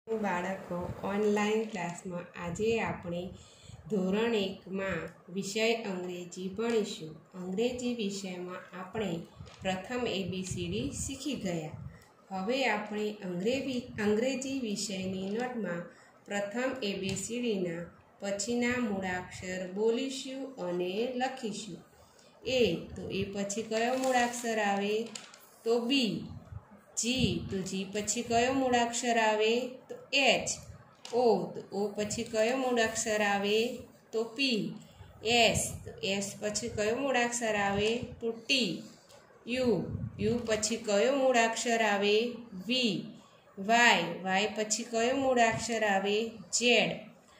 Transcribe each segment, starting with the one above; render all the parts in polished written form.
બાળકો ઓનલાઈન ક્લાસમાં આજે આપણે ધોરણ 1માં વિષય અંગ્રેજી ભણીશું. અંગ્રેજી વિષયમાં આપણે પ્રથમ ABCD શીખી ગયા. હવે આપણે અંગ્રેજી વિષયની નોટમાં પ્રથમ ABCDના પછીના મૂળાક્ષર બોલીશું અને લખીશું. તો એ પછી કયો મૂળાક્ષર આવે? તો બી. જી તો જી પછી કયો મૂળાક્ષર આવે? તો એચ. ઓ તો ઓ પછી કયો મૂળાક્ષર આવે? તો પી. એસ તો એસ પછી કયો મૂળાક્ષર આવે? તો ટી. યુ પછી કયો મૂળાક્ષર આવે? વી. વાય પછી કયો મૂળાક્ષર આવે? ઝેડ.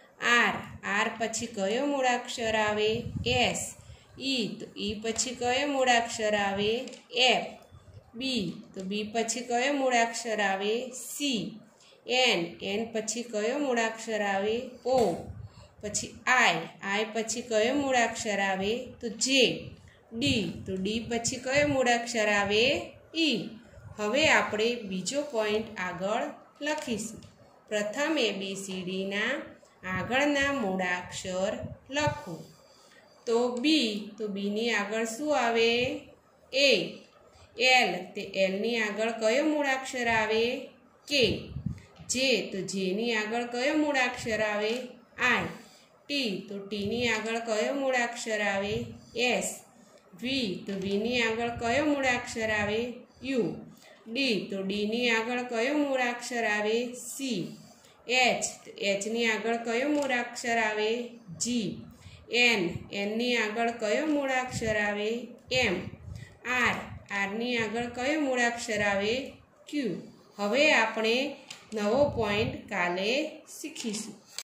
આર પછી કયો મૂળાક્ષર આવે? એસ. ઈ તો ઈ પછી કયો મૂળાક્ષર આવે? એફ. બી તો બી પછી કયો મૂળાક્ષર આવે? સી. એન પછી કયો મૂળાક્ષર આવે? ઓ. પછી આઈ પછી કયો મૂળાક્ષર આવે? તો જે. ડી તો ડી પછી કયો મૂળાક્ષર આવે? ઈ. હવે આપણે બીજો પોઈન્ટ આગળ લખીશું. પ્રથમ ABCDના આગળના મૂળાક્ષર લખો. તો બીની આગળ શું આવે? એ. એલ તે એલની આગળ કયો મૂળાક્ષર આવે? કે. જે તો જેની આગળ કયો મૂળાક્ષર આવે? આઈ. ટી તો ટીની આગળ કયો મૂળાક્ષર આવે? એસ. વી તો વીની આગળ કયો મૂળાક્ષર આવે? યુ. ડી તો ડીની આગળ કયો મૂળાક્ષર આવે? સી. એચ તો એચની આગળ કયો મૂળાક્ષર આવે? જી. એનની આગળ કયો મૂળાક્ષર આવે? એમ. આરની આગળ કયો મૂળાક્ષર આવે? ક્યુ. હવે આપણે નવો પોઈન્ટ કાલે શીખીશું.